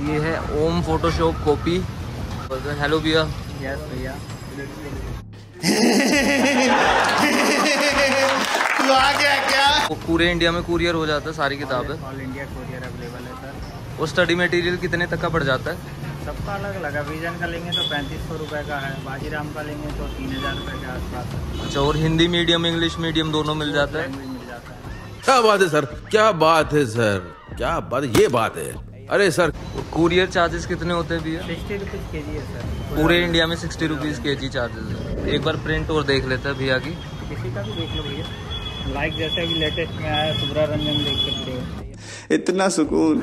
ये है Om Photoshop copy. Hello भैया। यस भैया। तू आ गया क्या? वो पूरे इंडिया में कुरियर हो जाता है सारी किताबें? ऑल इंडिया कुरियर अवेलेबल है सर। वो स्टडी मटेरियल कितने तक का पड़ जाता है? सबका अलग अलग है। विजन का लेंगे तो 3500 रुपये का है, बाजीराम का लेंगे तो 3000 रुपये के आसपास है। अच्छा, और हिंदी मीडियम इंग्लिश मीडियम दोनों मिल जाता है? मिल जाता है। क्या बात है सर, क्या बात है सर, क्या बात, ये बात है। अरे सर, कुरियर चार्जेस कितने होते हैं भैया? 60 रुपीज़ के जी है सर। पूरे इंडिया में 60 रुपीज़ के जी चार्जेस है। एक बार प्रिंट और देख लेते हैं भैया की। किसी का भी देख लो भैया। लाइक जैसे अभी लेटेस्ट में आया सुब्रा रंजन, देख सकते हो। इतना सुकून।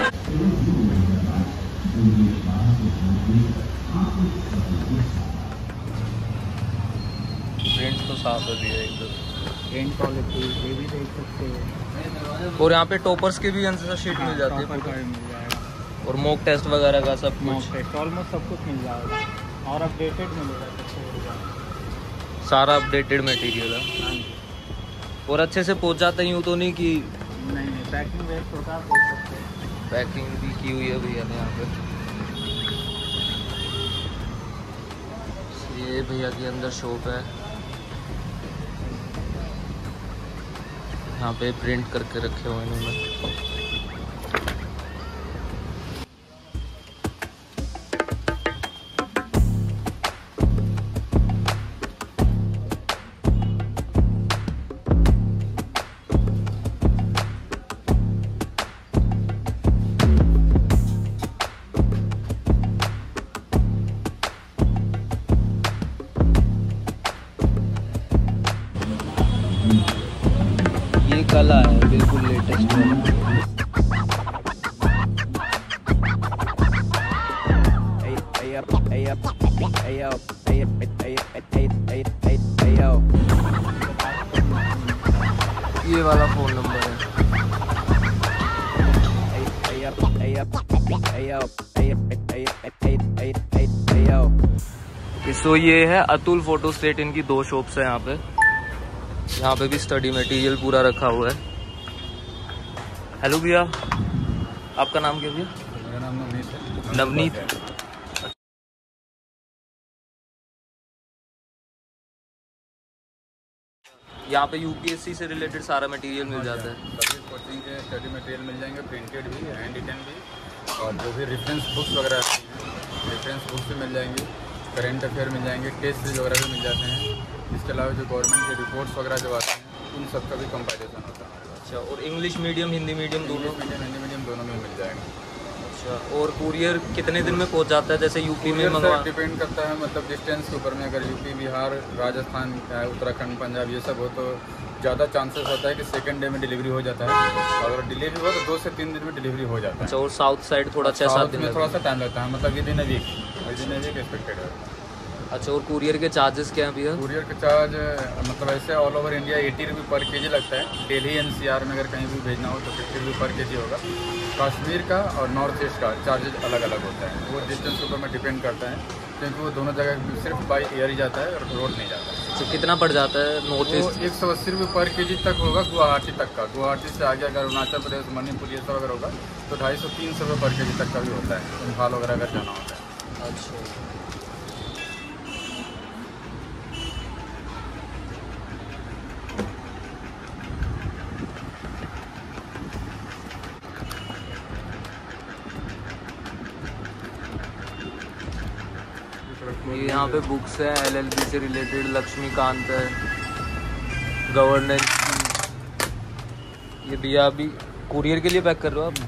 प्रिंट तो साफ है भैया एकदम। प्रिंट क्वालिटी ये भी देख सकते हो। और यहाँ पे टॉपर्स की भी आंसर शीट मिल जाती है, मिल जाएगा। और मॉक टेस्ट वगैरह का सब मॉक कुछ, टेस्ट ऑलमोस्ट सब कुछ मिल जाएगा और अपडेटेड मिलेगा सबसे बड़ी बात। सारा अपडेटेड मटेरियल है और अच्छे से पहुँच जाता है। यूँ तो नहीं कि नहीं पैकिंग वेस्ट होता है, देख सकते हैं। पैकिंग भी की हुई है भैया ने यहाँ पे। ये भैया की अंदर शॉप है, यहाँ पे प्रिंट करके रखे हुए हैं इन्होंने। ये कल आया है बिल्कुल लेटेस्ट वाला। ये वाला फोन नंबर है। सो ये है अतुल फोटो स्टेट, इनकी 2 शॉप्स है यहाँ पे। यहाँ पे भी स्टडी मटेरियल पूरा रखा हुआ है। हेलो भैया, आपका नाम क्या भैया? मेरा नाम नवनीत है। नवनीत। यहाँ पे यूपीएससी से रिलेटेड सारा मटेरियल मिल जाता है। सभी कोचिंग के स्टडी मटेरियल मिल जाएंगे, प्रिंटेड भी, हैंड रिटन भी, और जो भी रेफरेंस बुक्स वगैरह आती हैं, रेफरेंस बुक्स भी मिल जाएंगी, करेंट अफेयर मिल जाएंगे, टेस्ट सीरीज वगैरह भी मिल जाते हैं। इसके अलावा जो गवर्नमेंट के रिपोर्ट्स वगैरह जो आते हैं उन सब का भी कंपैरिजन होता है। अच्छा, और इंग्लिश मीडियम हिंदी मीडियम दोनों? हिंदी मीडियम दोनों में मिल जाएगा। अच्छा, और कुरियर कितने दिन में पहुंच जाता है? जैसे यूपी में मंगवा, डिपेंड करता है, मतलब डिस्टेंस के ऊपर में। अगर यूपी, बिहार, राजस्थान, उत्तराखंड, पंजाब ये सब हो तो ज़्यादा चांसेस होता है कि सेकंड डे में डिलीवरी हो जाता है। अगर डिलीवरी हो तो 2 से 3 दिन में डिलीवरी हो जाता है। अच्छा, और साउथ साइड थोड़ा 6-7 दिन में थोड़ा सा टाइम लगता है, मतलब विदिन ए वीक एक्सपेक्टेड है। अच्छा, और कुरियर के चार्जेस क्या हैं भैया? कुरियर का चार्ज मतलब ऐसे ऑल ओवर इंडिया 80 रुपये पर केजी लगता है। दिल्ली एनसीआर में अगर कहीं भी भेजना हो तो 50 रुपये पर केजी होगा। कश्मीर का और नॉर्थ ईस्ट का चार्जेज अलग अलग होता है, वो डिस्टेंस के ऊपर में डिपेंड करता है, क्योंकि वो दोनों जगह सिर्फ बाई एयर ही जाता है और रोड नहीं जाता है। तो कितना पड़ जाता है नॉर्थ ईस्ट? 180 रुपये पर केजी तक होगा गुवाहाटी तक का। गुवाहाटी से आगे अगर अरुणाचल प्रदेश, मणिपुर ये सब अगर होगा तो 250-300 रुपये पर केजी तक का भी होता है, इम्फाल वगैरह अगर जाना होता है। अच्छा, ये यहाँ पे बुक्स हैं एलएलबी से रिलेटेड, लक्ष्मीकांत है, गवर्नेंस। ये भैया अभी कुरियर के लिए पैक कर रहे हो आप?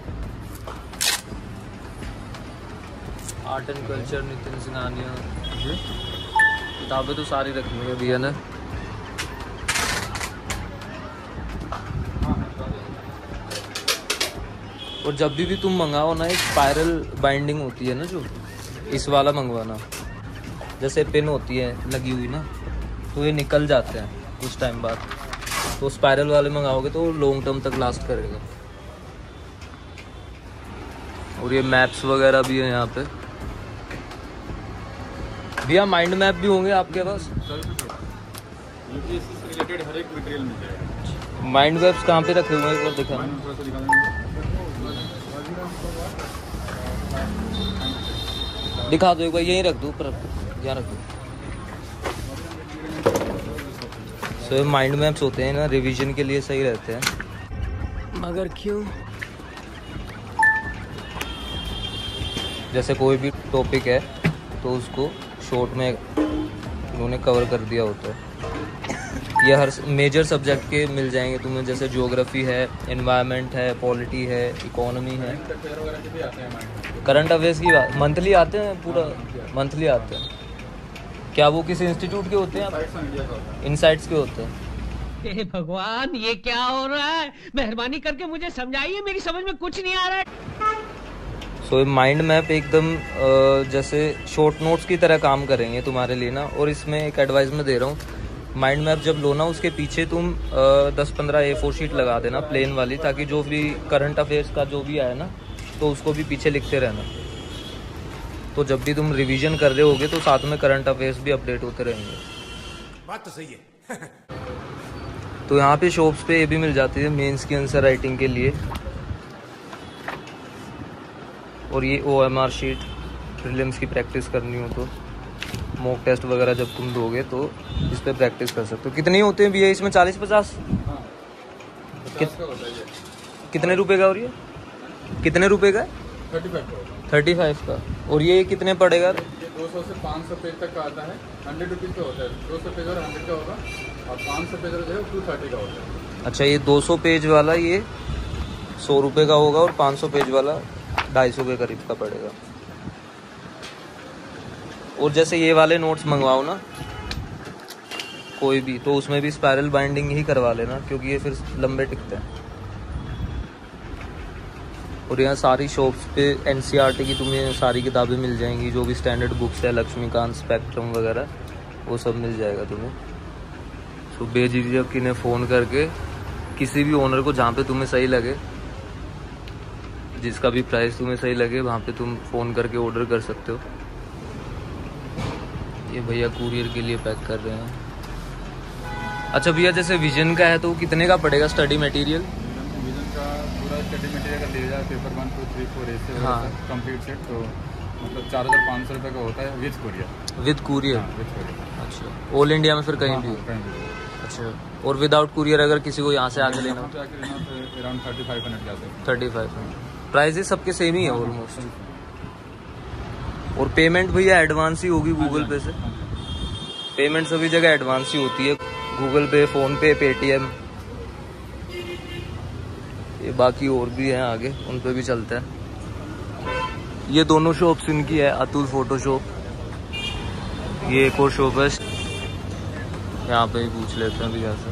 Art and culture, Nitin Singhania, किताबें तो सारी रखी हुई है भैया ने। और जब भी तुम मंगाओ ना, एक स्पाइरल बाइंडिंग होती है ना, जो इस वाला मंगवाना। जैसे पिन होती है लगी हुई ना, तो ये निकल जाते हैं कुछ टाइम बाद। तो स्पाइरल वाले मंगाओगे तो लॉन्ग टर्म तक लास्ट करेगा। और ये मैप्स वगैरह भी है यहाँ पे भैया। माइंड मैप भी होंगे आपके पास? यूपीएससी से रिलेटेड हर एक मटेरियल मिल जाएगा। माइंड मैप्स कहाँ पे रखे हुए हैं, एक बार दिखा। दिखा दो एक बार, यहीं रख दो ऊपर, यहाँ रख दो। सो माइंड मैप्स होते हैं ना, रिवीजन के लिए सही रहते हैं। मगर क्यों? जैसे कोई भी टॉपिक है तो उसको शॉर्ट में उन्होंने कवर कर दिया होता है। ये हर मेजर सब्जेक्ट के मिल जाएंगे तुम्हें, जैसे ज्योग्राफी है, एनवायरनमेंट है, पॉलिटी है, इकोनॉमी है। करंट अफेयर्स की बात मंथली आते हैं, पूरा मंथली आते हैं। क्या वो किसी इंस्टीट्यूट के होते हैं? इनसाइट्स के होते हैं। हे भगवान, ये क्या हो रहा है? मेहरबानी करके मुझे समझाइए, मेरी समझ में कुछ नहीं आ रहा है। सो माइंड मैप एकदम जैसे शॉर्ट नोट्स की तरह काम करेंगे तुम्हारे लिए ना। और इसमें एक एडवाइस मैं दे रहा हूँ, माइंड मैप जब लो ना, उसके पीछे तुम 10-15 A4 शीट लगा देना प्लेन वाली, ताकि जो भी करंट अफेयर्स का जो भी आए ना तो उसको भी पीछे लिखते रहना। तो जब भी तुम रिवीजन कर रहे होगे तो साथ में करंट अफेयर्स भी अपडेट होते रहेंगे। बात तो सही है। तो यहाँ पे शॉप्स पे ये भी मिल जाती है मेंस की आंसर राइटिंग के लिए। और ये OMR शीट, प्रीलिम्स की प्रैक्टिस करनी हो तो, मॉक टेस्ट वगैरह जब तुम दोगे तो इस पे प्रैक्टिस कर सकते हो। कितने होते हैं भैया इसमें? 40-50? कितने रुपए का? और ये कितने रुपए का? 35 का। और ये कितने पड़ेगा? 200 से 500 पेज तक का आता है। 100 रुपीज़ का होता है। 200 पेज और 100 का होगा, और 500 पेज जो है 230 का होता है। अच्छा, ये 200 पेज वाला ये 100 रुपये का होगा, और 500 पेज वाला 250 के करीब का पड़ेगा। और जैसे ये वाले नोट्स मंगवाओ ना कोई भी, तो उसमें भी स्पाइरल बाइंडिंग ही करवा लेना, क्योंकि ये फिर लंबे टिकते हैं। और यहाँ सारी शॉप्स पे NCERT की तुम्हें सारी किताबें मिल जाएंगी, जो भी स्टैंडर्ड बुक्स है, लक्ष्मीकांत, स्पेक्ट्रम वगैरह, वो सब मिल जाएगा तुम्हें। तो बेझिझक इन्हें फ़ोन करके किसी भी ओनर को, जहाँ पे तुम्हें सही लगे, जिसका भी प्राइस तुम्हें सही लगे, वहाँ पे तुम फ़ोन करके ऑर्डर कर सकते हो। ये भैया कुरियर के लिए पैक कर रहे हैं। अच्छा भैया, जैसे विजन का है तो कितने का पड़ेगा स्टडी मटेरियल? विजन का पूरा स्टडी मटेरियल का ले जाए, पेपर 1, 2, 3, 4 ऐसे कंप्लीट सेट, तो मतलब 4500 रुपये का होता है with courier. With courier? With courier. अच्छा, ऑल इंडिया में फिर कहीं भी? अच्छा, और विदाउट कुरियर अगर किसी को यहाँ से आके लेना हो तो अराउंड 3500 जाते हैं। 3500। प्राइसेस सबके सेम ही है ऑलमोस्ट। और पेमेंट भैया एडवांस ही होगी गूगल पे से? पेमेंट सभी जगह एडवांस ही होती है, गूगल पे, फ़ोन पे, पेटीएम। ये बाकी और भी हैं आगे, उन पे भी चलते हैं। ये दोनों शॉप्स इनकी है, अतुल फोटो शॉप। ये एक और शॉप है, यहाँ पे ही पूछ लेते हैं भैया से।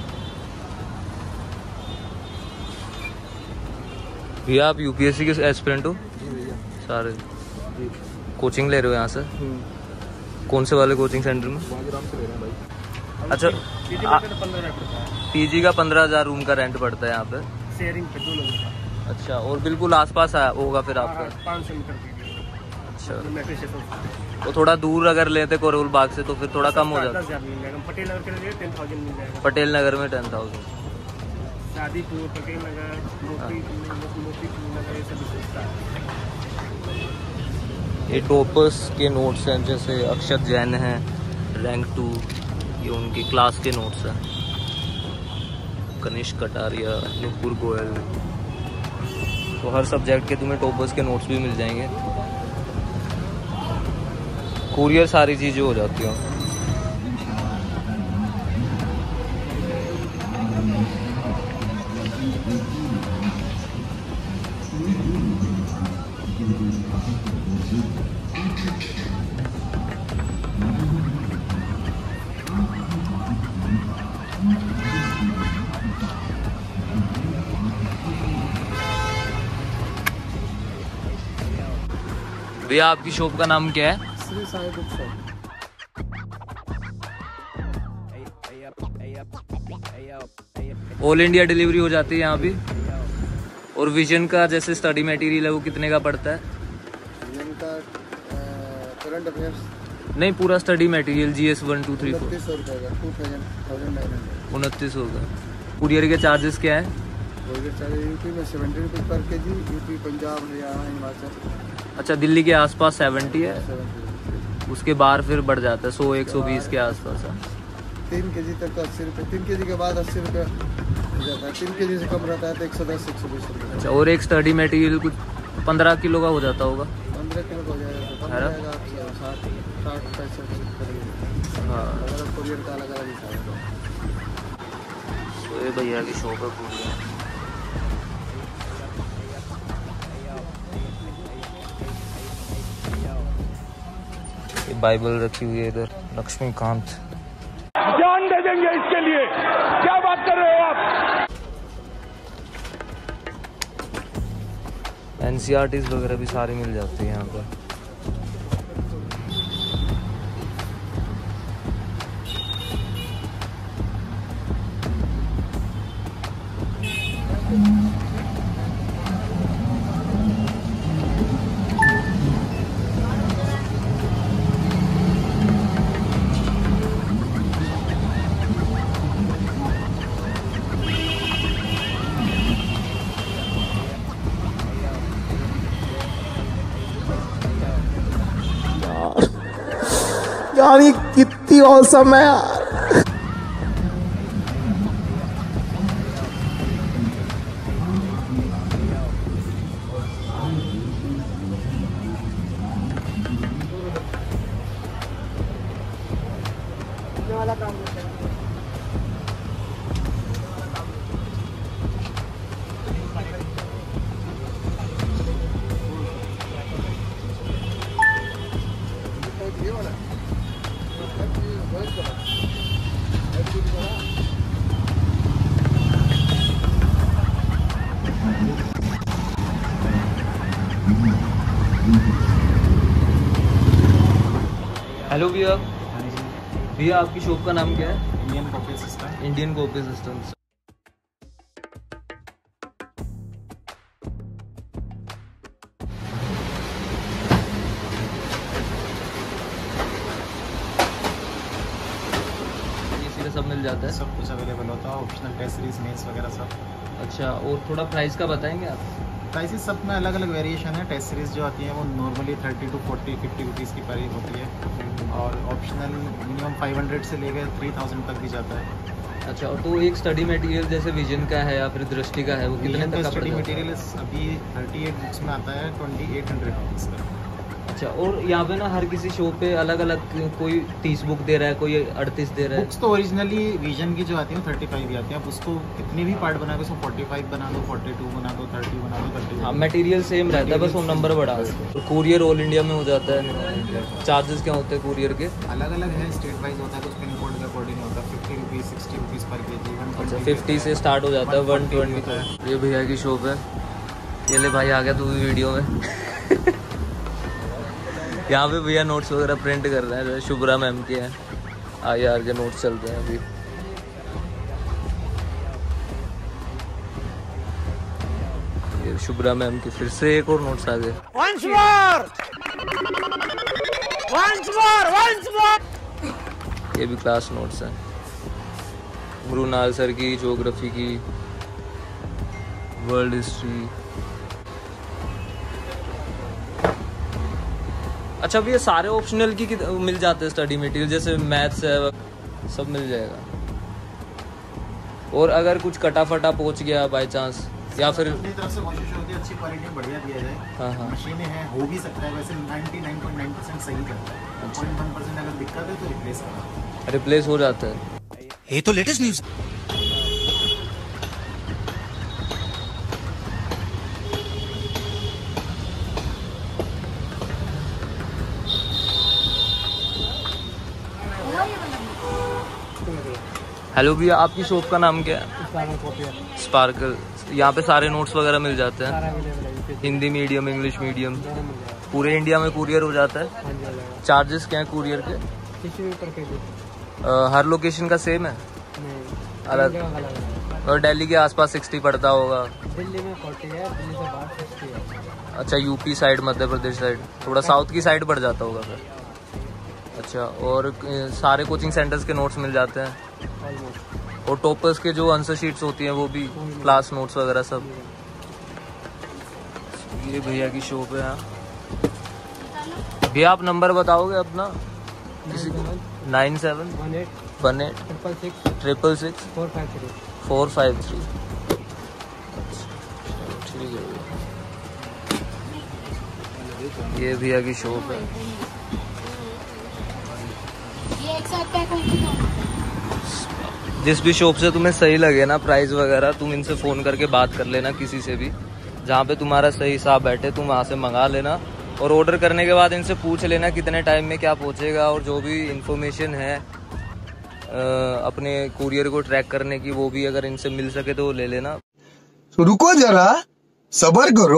भैया आप UPSC के एस्पिरेंट हो? सारे कोचिंग ले रहे हो यहाँ से? कौन से वाले कोचिंग सेंटर में? अच्छा, PG का 15,000 रूम का रेंट पड़ता है यहाँ पे, शेयरिंग पे 2 लोगों का। अच्छा, और बिल्कुल आसपास होगा फिर आपका? 500 मीटर। अच्छा, तो थोड़ा दूर अगर लेते कोरोल बाग से तो फिर थोड़ा कम हो जाता? 10,000 मिल जाएगा। पटेल नगर के लिए 10,000 मिल जाएगा। पटेल नगर में 10,000। शादीपुर, पटेल नगर, मोतीपुर नगर, ये सब सस्ता है। ये टॉपर्स के नोट्स हैं, जैसे अक्षत जैन हैं, रैंक 2, ये उनकी क्लास के नोट्स हैं। कनिष्क कटारिया, नुपुर गोयल, तो हर सब्जेक्ट के तुम्हें टॉपर्स के नोट्स भी मिल जाएंगे। कुरियर सारी चीज़ें हो जाती हैं। भैया आपकी शॉप का नाम क्या है? Shri Sai book shop. All India delivery हो जाती है यहाँ भी। और विजन का जैसे स्टडी मटेरियल है वो कितने का पड़ता है? विजन का करंट अफेयर्स नहीं, पूरा स्टडी मटेरियल GS 1, 2, 3, 4 2900 रुपये का, 2900। 2900 का। कुरियर के चार्जेस क्या है? कोरियर चार्ज यूपी में 70 रुपये पर K G, UP, Punjab, Haryana, Himachal. अच्छा, दिल्ली के आसपास 70 है, 70 उसके बाहर फिर बढ़ जाता है 100-120 के आसपास है। 3 kg तक तो 80 रुपये, 3 kg के बाद 80 रुपये हो जाता है। 3 kg से कम रहता है तो 110-120 रुपये। अच्छा, और एक स्टडी मटेरियल कुछ 15 किलो का हो जाता होगा। 15 किलो हो जाएगा तो कम जाएगा आपसे 60-65 रुपये। हाँ, अगर कोरियर का अलग अलग हिसाब है। तो ये भैया की शॉप है पूरी। ये बाइबल रखी हुई है इधर, लक्ष्मीकांत। जान दे देंगे इसके लिए, क्या बात कर रहे हो आप? एनसीईआरटीज़ वगैरह भी सारी मिल जाती है यहाँ पर। यार ये कितनी औसम है यार। हेलो भैया, भैया आपकी शॉप का नाम क्या है? Indian copy system. Indian copy systems. इसी में सब मिल जाता है? सब कुछ अवेलेबल होता है, ऑप्शनल टेस्ट सीरीज, मेंस वगैरह सब। अच्छा, और थोड़ा प्राइस का बताएंगे आप? प्राइसेस सब में अलग अलग वेरिएशन है। टेस्ट सीरीज़ जो आती है वो नॉर्मली 30 to 40, 50 रुपीज़ की प्राइस होती है, और ऑप्शनल मिनिमम 500 से लेकर 3000 तक भी जाता है। अच्छा, और तो एक स्टडी मटेरियल जैसे विजन का है या फिर दृष्टि का है, वो कितने तक का स्टडी पड़ेगा? मटेरियल अभी 38 बुक्स में आता है 2800 रुपीज़ का। अच्छा, और यहाँ पे ना हर किसी शॉप पे अलग अलग, कोई 30 बुक दे रहा है, कोई 38 दे रहा है। बुक्स तो ओरिजिनली विजन की जो आती है 35 ही आती है। आप उसको कितनी भी पार्ट बना के उसको 45 बना दो, 42 बना दो, 30 बना दो, 30। हाँ, मटेरियल सेम रहता है, बस वो नंबर बढ़ा दो। कुरियर ऑल इंडिया में हो जाता है। चार्जेस क्या होते हैं कुरियर के? अलग अलग है, स्टेट वाइज होता है, कुछ पिन कोड के अकॉर्डिंग होता है। 50 रुपीज़, 60 रुपीज़ पर के जी। अच्छा, 50 से स्टार्ट हो जाता है, 120। ये भैया की शॉप है। ये ले भाई, आ गया तू भी वीडियो में। यहाँ पे भैया नोट्स वगैरह प्रिंट कर रहे हैं, शुभ्रा मैम के हैं। IR के नोट्स चलते हैं अभी। ये शुभ्रा मैम के फिर से एक और नोट्स आ गए। Once more! Once more! Once more! ये भी क्लास नोट्स हैं। मृणाल सर की ज्योग्राफी की, वर्ल्ड हिस्ट्री। अच्छा, अब ये सारे ऑप्शनल की मिल जाते हैं स्टडी मटेरियल, जैसे मैथ्स है, सब मिल जाएगा। और अगर कुछ कटा फटा पहुंच गया बाय चांस, या फिर अपनी तरफ से कोशिश होती है अच्छी क्वालिटी में बढ़िया दिया जाए। हाँ हाँ, मशीनें हैं, हो भी सकता है, वैसे 99.9% सही करता है। 0.1% अगर दिक्कत है तो रिप्लेस करा, रिप्लेस हो जाता है। ये तो लेटेस्ट न्यूज़। हेलो भैया, आपकी शॉप का नाम क्या है? स्पार्कल। यहाँ पे सारे नोट्स वगैरह मिल जाते हैं, हिंदी मीडियम, इंग्लिश मीडियम, पूरे इंडिया में कुरियर हो जाता है। चार्जेस क्या है कुरियर के? हर लोकेशन का सेम है? अलग? और दिल्ली के आसपास 60 पड़ता होगा। दिल्ली में 40 है, दिल्ली से बाहर 60 है। अच्छा, UP side, Madhya Pradesh side, थोड़ा साउथ की साइड पड़ जाता होगा फिर। अच्छा, और सारे कोचिंग सेंटर्स के नोट्स मिल जाते हैं? और टॉपर्स के जो आंसर शीट्स होती हैं वो भी, क्लास नोट्स वगैरह सब। ये भैया की शॉप है यहाँ। भैया आप नंबर बताओगे अपना किसी को? 9718666453। ठीक है, ये भैया की शॉप है। जिस भी शॉप से तुम्हें सही लगे ना प्राइस वगैरह, तुम इनसे फ़ोन करके बात कर लेना किसी से भी, जहाँ पे तुम्हारा सही हिसाब बैठे तुम वहाँ से मंगा लेना। और ऑर्डर करने के बाद इनसे पूछ लेना कितने टाइम में क्या पहुँचेगा, और जो भी इंफॉर्मेशन है अपने कुरियर को ट्रैक करने की, वो भी अगर इनसे मिल सके तो ले लेना। रुको जरा, सब्र करो।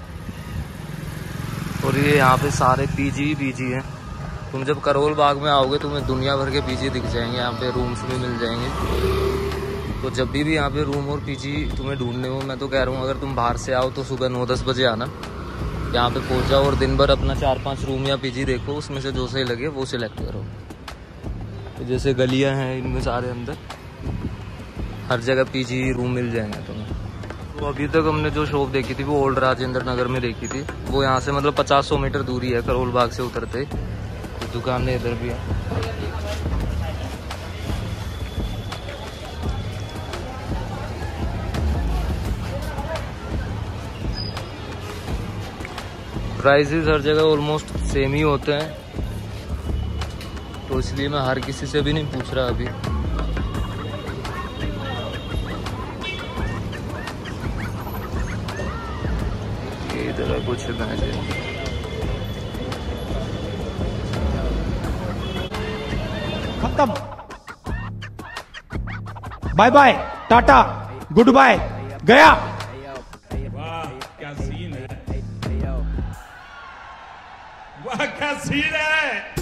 और ये यहाँ पे सारे पीजी हैं। तुम जब करोल बाग में आओगे तुम्हें दुनिया भर के पीजी दिख जाएंगे, यहाँ पे रूम्स भी मिल जाएंगे। तो जब भी यहाँ पे रूम और पीजी तुम्हें ढूंढने हो, मैं तो कह रहा हूँ अगर तुम बाहर से आओ तो सुबह 9-10 बजे आना, यहाँ पे पहुँच जाओ और दिन भर अपना 4-5 रूम या पीजी देखो, उसमें से जो सही लगे वो सिलेक्ट करो। तो जैसे गलियाँ हैं इनमें सारे अंदर हर जगह पीजी रूम मिल जाएंगे तुम्हें। तो अभी तक हमने जो शॉप देखी थी वो ओल्ड राजेंद्र नगर में देखी थी, वो यहाँ से मतलब 50-100 मीटर दूरी है करोल बाग से उतरते। तो दुकानें इधर भी है। प्राइसेस हर जगह ऑलमोस्ट सेम ही होते हैं, तो इसलिए मैं हर किसी से भी नहीं पूछ रहा अभी। इधर कुछ है। खत्म, bye bye, tata, good bye, गया। वाह क्या सीन है, वाह क्या सीन है।